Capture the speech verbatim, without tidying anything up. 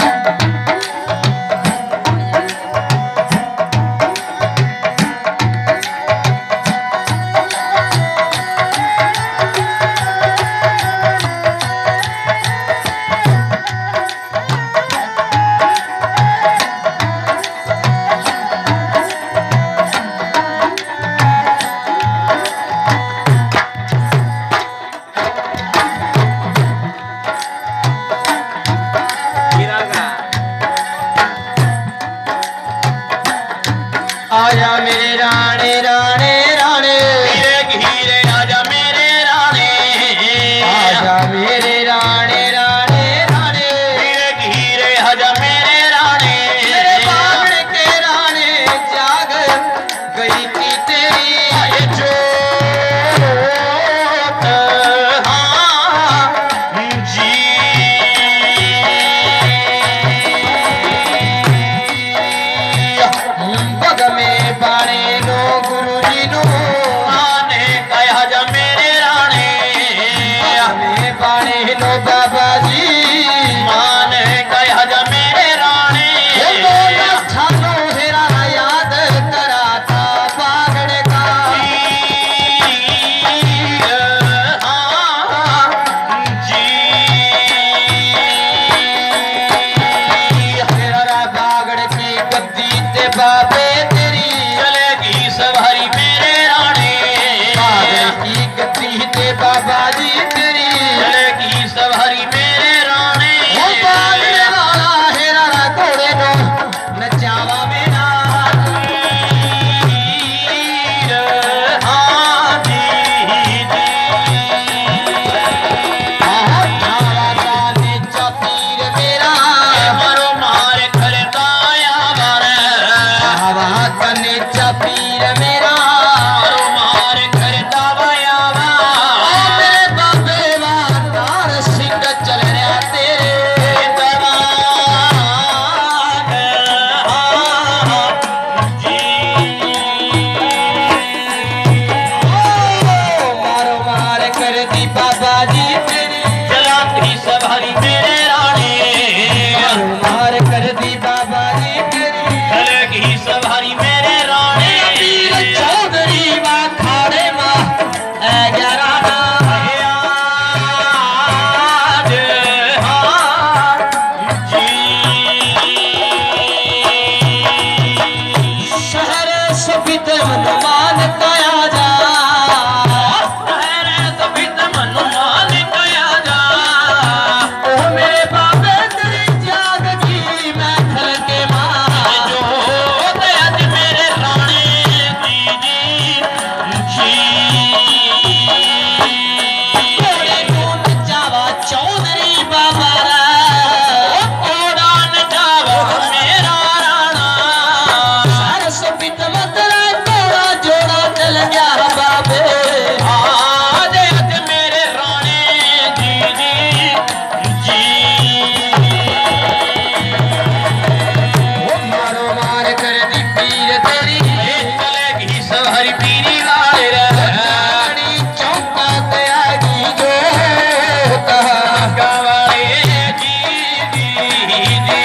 आजा मेरे राणे राणे राणे हीरे हीरे आजा मेरे राणे आजा मेरे राणे राणे राणे हीरे हीरे आजा मेरे राणे मेरे बागड़ के राणे जाग गई थी तेरी ये जोत हाँ जी बग में बाणे नो गुरु जी नो आने कहा जा मेरे राणे में बाणे नो बाबा जी माने कहा जा मेरे राणे ठानो हेरा याद कराता बागड़ का हाँ जी हेरा बागड़ की गद्दी ते बाबे तेरी चलेगी सवारी मेरे राणे बागड़ की गद्दी ते बाबा जी तेरी चलेगी सवारी मेरे राणे वो बागड़ वाला हेरा घोड़े नो नचावा मेरा हीर हाँ जी जी हाँ नावा का नीचा पीर मेरा मारो मार करता यार हवा का नीचा पीर मेरा मारो मार करता यार मेरे बाबे वार सिंह चल रहा तेरे दरबार जी मारो मार कर दी बाबा जी तेरी चलाती सवारी मेरे राणे मारो मार कर दी बाबा जी तेरी चलेगी सवारी मेरे राणे पीर चौधरी वा खाड़े माँ ग्यारह शहर सबित हनुमान कया जा शहर सबित हनुमान कया जा ओ मेरे बाबे तेरी जाग की मैं खल के मां जो आज मेरे राणे जी जी घोड़े को नचावा चौधरी बाबा रा घोड़ा नचावा मेरा राणा सरस पित मतरा घोड़ा जोड़ा चल गया बाबे आज आज मेरे राणे जी जी जी वो मारो मार कर दी पीर तेरी चलेगी सवारी पीरी वाले रानी चौका तयागी जो कहा गवाए जी जी जी